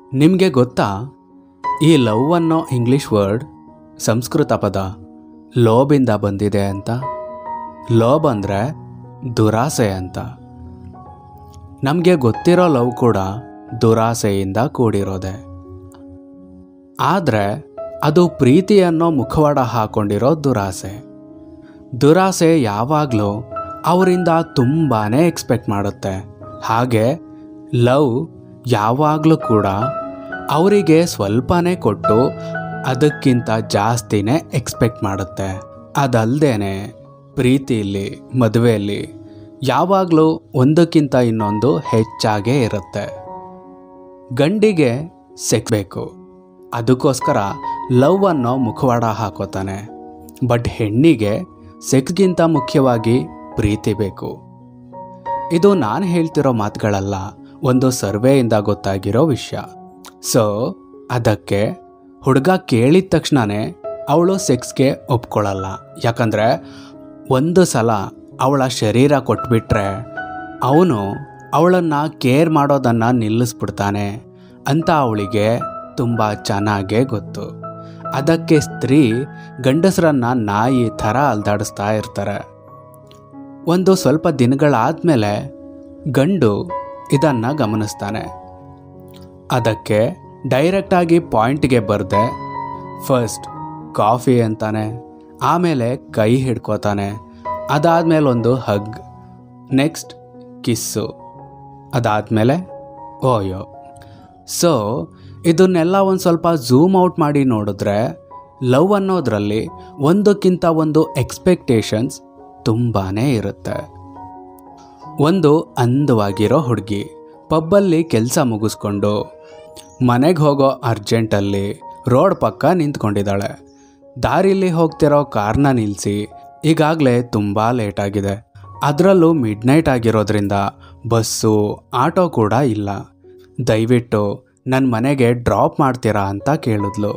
ನಿಮಗೆ ಗೊತ್ತಾ, ಈ ಲವ್ ಅನ್ನೋ ಇಂಗ್ಲಿಷ್ ವರ್ಡ್ ಸಂಸ್ಕೃತ ಪದ ಲೋಬಿಂದ ಬಂದಿದೆ ಅಂತ. ಲೋಬ್ ಅಂದರೆ ದುರಾಸೆ ಅಂತ. ನಮಗೆ ಗೊತ್ತಿರೋ ಲವ್ ಕೂಡ ದುರಾಸೆಯಿಂದ ಕೂಡಿರೋದೆ. ಆದರೆ ಅದು ಪ್ರೀತಿ ಅನ್ನೋ ಮುಖವಾಡ ಹಾಕೊಂಡಿರೋ ದುರಾಸೆ. ದುರಾಸೆ ಯಾವಾಗಲೂ ಅವರಿಂದ ತುಂಬಾ ಎಕ್ಸ್ಪೆಕ್ಟ್ ಮಾಡುತ್ತೆ. ಹಾಗೆ ಲವ್ ಯಾವಾಗಲೂ ಕೂಡ ಅವರಿಗೆ ಸ್ವಲ್ಪನೇ ಕೊಟ್ಟು ಅದಕ್ಕಿಂತ ಜಾಸ್ತಿನೇ ಎಕ್ಸ್ಪೆಕ್ಟ್ ಮಾಡುತ್ತೆ. ಅದಲ್ಲದೆ ಪ್ರೀತಿಯಲ್ಲಿ, ಮದುವೆಯಲ್ಲಿ ಯಾವಾಗಲೂ ಒಂದಕ್ಕಿಂತ ಇನ್ನೊಂದು ಹೆಚ್ಚಾಗೇ ಇರುತ್ತೆ. ಗಂಡಿಗೆ ಸೆಕ್ಸ್ ಬೇಕು, ಅದಕ್ಕೋಸ್ಕರ ಲವ್ ಅನ್ನೋ ಮುಖವಾಡ ಹಾಕೋತಾನೆ. ಬಟ್ ಹೆಣ್ಣಿಗೆ ಸೆಕ್ಸ್ಗಿಂತ ಮುಖ್ಯವಾಗಿ ಪ್ರೀತಿ ಬೇಕು. ಇದು ನಾನು ಹೇಳ್ತಿರೋ ಮಾತುಗಳಲ್ಲ, ಒಂದು ಸರ್ವೆಯಿಂದ ಗೊತ್ತಾಗಿರೋ ವಿಷಯ. ಸೊ ಅದಕ್ಕೆ ಹುಡುಗ ಕೇಳಿದ ತಕ್ಷಣವೇ ಅವಳು ಸೆಕ್ಸ್ಗೆ ಒಪ್ಕೊಳ್ಳಲ್ಲ. ಯಾಕಂದರೆ ಒಂದು ಸಲ ಅವಳ ಶರೀರ ಕೊಟ್ಬಿಟ್ರೆ ಅವನು ಅವಳನ್ನು ಕೇರ್ ಮಾಡೋದನ್ನು ನಿಲ್ಲಿಸ್ಬಿಡ್ತಾನೆ ಅಂತ ಅವಳಿಗೆ ತುಂಬ ಚೆನ್ನಾಗೇ ಗೊತ್ತು. ಅದಕ್ಕೆ ಸ್ತ್ರೀ ಗಂಡಸರನ್ನು ನಾಯಿ ಥರ ಅಲ್ದಾಡಿಸ್ತಾ ಇರ್ತಾರೆ. ಒಂದು ಸ್ವಲ್ಪ ದಿನಗಳಾದಮೇಲೆ ಗಂಡು ಇದನ್ನು ಗಮನಿಸ್ತಾನೆ. ಅದಕ್ಕೆ ಡೈರೆಕ್ಟಾಗಿ ಪಾಯಿಂಟ್ಗೆ ಬರದೆ ಫಸ್ಟ್ ಕಾಫಿ ಅಂತಾನೆ, ಆಮೇಲೆ ಕೈ ಹಿಡ್ಕೋತಾನೆ, ಅದಾದಮೇಲೆ ಒಂದು ಹಗ್, ನೆಕ್ಸ್ಟ್ ಕಿಸ್ಸು, ಅದಾದಮೇಲೆ ಓಯೋ. ಸೊ ಇದನ್ನೆಲ್ಲ ಒಂದು ಸ್ವಲ್ಪ ಝೂಮ್ ಔಟ್ ಮಾಡಿ ನೋಡಿದ್ರೆ ಲವ್ ಅನ್ನೋದ್ರಲ್ಲಿ ಒಂದಕ್ಕಿಂತ ಒಂದು ಎಕ್ಸ್ಪೆಕ್ಟೇಷನ್ಸ್ ತುಂಬಾ ಇರುತ್ತೆ. ಒಂದು ಅಂದವಾಗಿರೋ ಹುಡುಗಿ ಪಬ್ಬಲ್ಲಿ ಕೆಲಸ ಮುಗಿಸ್ಕೊಂಡು ಮನೆಗೆ ಹೋಗೋ ಅರ್ಜೆಂಟಲ್ಲಿ ರೋಡ್ ಪಕ್ಕ ನಿಂತ್ಕೊಂಡಿದ್ದಾಳೆ. ದಾರಿಲಿ ಹೋಗ್ತಿರೋ ಕಾರ್ನ ನಿಲ್ಲಿಸಿ ಈಗಾಗಲೇ ತುಂಬ ಲೇಟಾಗಿದೆ. ಅದರಲ್ಲೂ ಮಿಡ್ ನೈಟ್ ಆಗಿರೋದ್ರಿಂದ ಬಸ್ಸು, ಆಟೋ ಕೂಡ ಇಲ್ಲ. ದಯವಿಟ್ಟು ನನ್ನ ಮನೆಗೆ ಡ್ರಾಪ್ ಮಾಡ್ತೀರಾ ಅಂತ ಕೇಳಿದ್ಲು.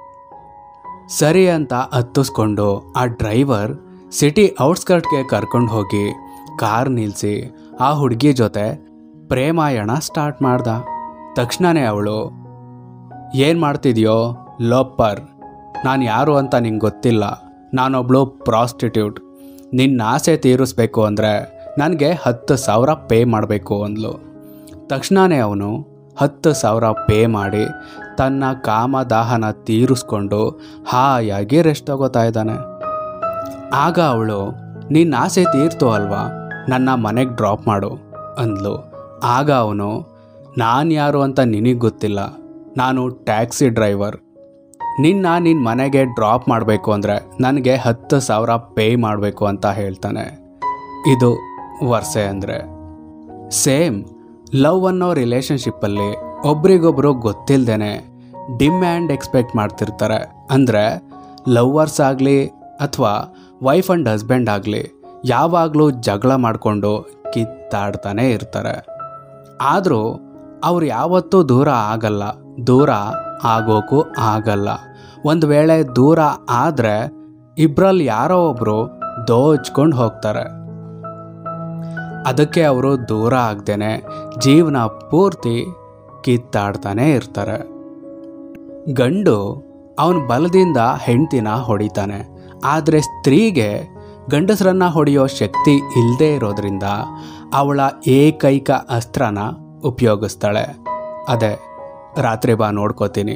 ಸರಿ ಅಂತ ಹತ್ತಿಸ್ಕೊಂಡು ಆ ಡ್ರೈವರ್ ಸಿಟಿ ಔಟ್ಸ್ಕರ್ಟ್ಗೆ ಕರ್ಕೊಂಡು ಹೋಗಿ ಕಾರ್ ನಿಲ್ಲಿಸಿ ಆ ಹುಡುಗಿ ಜೊತೆ ಪ್ರೇಮಾಯಣ ಸ್ಟಾರ್ಟ್ ಮಾಡ್ದ. ತಕ್ಷಣವೇ ಅವಳು, ಏನು ಮಾಡ್ತಿದ್ಯೋ ಲೋಪರ್, ನಾನು ಯಾರು ಅಂತ ನಿಂಗೆ ಗೊತ್ತಿಲ್ಲ, ನಾನೊಬ್ಳು ಪ್ರಾಸ್ಟಿಟ್ಯೂಟ್, ನಿನ್ನ ಆಸೆ ತೀರಿಸ್ಬೇಕು ಅಂದರೆ ನನಗೆ 10,000 ಪೇ ಮಾಡಬೇಕು ಅಂದ್ಲು. ತಕ್ಷಣವೇ ಅವನು 10,000 ಪೇ ಮಾಡಿ ತನ್ನ ಕಾಮದಾಹನ ತೀರಿಸ್ಕೊಂಡು ಹಾಯಾಗಿ ರೆಸ್ಟ್ ತಗೋತಾ ಇದ್ದಾನೆ. ಆಗ ಅವಳು, ನಿನ್ನ ಆಸೆ ತೀರ್ತು ಅಲ್ವಾ, ನನ್ನ ಮನೆಗೆ ಡ್ರಾಪ್ ಮಾಡು ಅಂದ್ಲು. ಆಗ ಅವನು, ನಾನು ಯಾರು ಅಂತ ನಿನಗೆ ಗೊತ್ತಿಲ್ಲ, ನಾನು ಟ್ಯಾಕ್ಸಿ ಡ್ರೈವರ್, ನಿನ್ನ ಮನೆಗೆ ಡ್ರಾಪ್ ಮಾಡಬೇಕು ಅಂದರೆ ನನಗೆ 10,000 ಪೇ ಮಾಡಬೇಕು ಅಂತ ಹೇಳ್ತಾನೆ. ಇದು ವರ್ಷೆ ಅಂದರೆ. ಸೇಮ್ ಲವ್ ಅನ್ನೋ ರಿಲೇಷನ್ಶಿಪ್ಪಲ್ಲಿ ಒಬ್ರಿಗೊಬ್ರು ಗೊತ್ತಿಲ್ಲದೇನೆ ಡಿಮ್ಯಾಂಡ್ ಎಕ್ಸ್ಪೆಕ್ಟ್ ಮಾಡ್ತಿರ್ತಾರೆ. ಅಂದರೆ ಲವ್ವರ್ಸ್ ಆಗಲಿ ಅಥವಾ ವೈಫ್ ಆ್ಯಂಡ್ ಹಸ್ಬೆಂಡ್ ಆಗಲಿ ಯಾವಾಗಲೂ ಜಗಳ ಮಾಡಿಕೊಂಡು ಕಿತ್ತಾಡ್ತಾನೆ ಇರ್ತಾರೆ. ಆದರೂ ಅವ್ರು ಯಾವತ್ತೂ ದೂರ ಆಗಲ್ಲ, ದೂರ ಆಗೋಕ್ಕೂ ಆಗಲ್ಲ. ಒಂದು ವೇಳೆ ದೂರ ಆದರೆ ಇಬ್ಬರಲ್ಲಿ ಯಾರೋ ಒಬ್ಬರು ದೋಚ್ಕೊಂಡು ಹೋಗ್ತಾರೆ. ಅದಕ್ಕೆ ಅವರು ದೂರ ಆಗದೇನೆ ಜೀವನ ಪೂರ್ತಿ ಕಿತ್ತಾಡ್ತಾನೆ ಇರ್ತಾರೆ. ಗಂಡು ಅವನ ಬಲದಿಂದ ಹೆಂಡ್ತಿನ ಹೊಡಿತಾನೆ. ಆದರೆ ಸ್ತ್ರೀಗೆ ಗಂಡಸರನ್ನ ಹೊಡೆಯೋ ಶಕ್ತಿ ಇಲ್ಲದೆ ಇರೋದ್ರಿಂದ ಅವಳ ಏಕೈಕ ಅಸ್ತ್ರನ ಉಪಯೋಗಿಸ್ತಾಳೆ. ಅದೇ ರಾತ್ರಿ ಬಾ ನೋಡ್ಕೋತೀನಿ.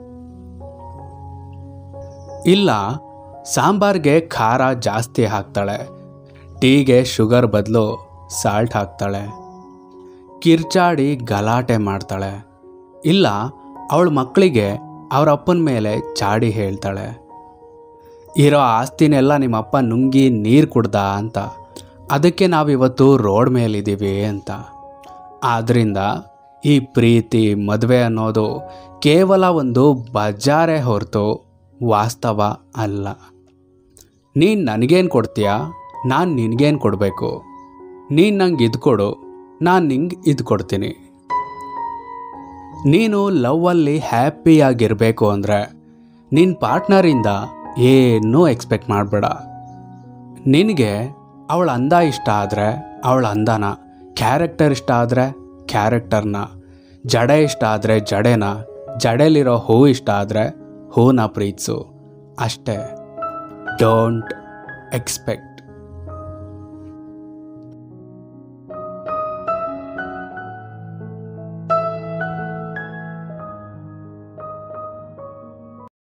ಇಲ್ಲ ಸಾಂಬಾರ್ಗೆ ಖಾರ ಜಾಸ್ತಿ ಹಾಕ್ತಾಳೆ, ಟೀಗೆ ಶುಗರ್ ಬದಲು ಸಾಲ್ಟ್ ಹಾಕ್ತಾಳೆ, ಕಿರ್ಚಾಡಿ ಗಲಾಟೆ ಮಾಡ್ತಾಳೆ. ಇಲ್ಲ ಅವಳ ಮಕ್ಕಳಿಗೆ ಅವ್ರ ಅಪ್ಪನ ಮೇಲೆ ಚಾಡಿ ಹೇಳ್ತಾಳೆ, ಇರೋ ಆಸ್ತಿನೆಲ್ಲ ನಿಮ್ಮಪ್ಪ ನುಂಗಿ ನೀರು ಕುಡ್ದ ಅಂತ, ಅದಕ್ಕೆ ನಾವಿವತ್ತು ರೋಡ್ ಮೇಲಿದ್ದೀವಿ ಅಂತ. ಆದ್ದರಿಂದ ಈ ಪ್ರೀತಿ, ಮದುವೆ ಅನ್ನೋದು ಕೇವಲ ಒಂದು ಬಜಾರೇ ಹೊರತು ವಾಸ್ತವ ಅಲ್ಲ. ನೀನು ನನಗೇನು ಕೊಡ್ತೀಯಾ, ನಾನು ನಿನಗೇನು ಕೊಡಬೇಕು, ನೀನು ನಂಗೆ ಇದು ಕೊಡು, ನಾನು ನಿಂಗೆ ಇದು ಕೊಡ್ತೀನಿ. ನೀನು ಲವ್ವಲ್ಲಿ ಹ್ಯಾಪಿಯಾಗಿರಬೇಕು ಅಂದರೆ ನಿನ್ನ ಪಾರ್ಟ್ನರಿಂದ ಏನೂ ಎಕ್ಸ್ಪೆಕ್ಟ್ ಮಾಡಬೇಡ. ನಿನಗೆ ಅವಳ ಅಂದ ಇಷ್ಟ ಆದರೆ ಅವಳ ಅಂದನ, ಕ್ಯಾರೆಕ್ಟರ್ ಇಷ್ಟ ಆದರೆ ಕ್ಯಾರೆಕ್ಟರ್ನ, ಜಡೆ ಇಷ್ಟ ಆದರೆ ಜಡೆನ, ಜಡೆಲಿರೋ ಹೂ ಇಷ್ಟ ಆದರೆ ಹೂನ ಪ್ರೀತಿಸು ಅಷ್ಟೇ. Don't expect.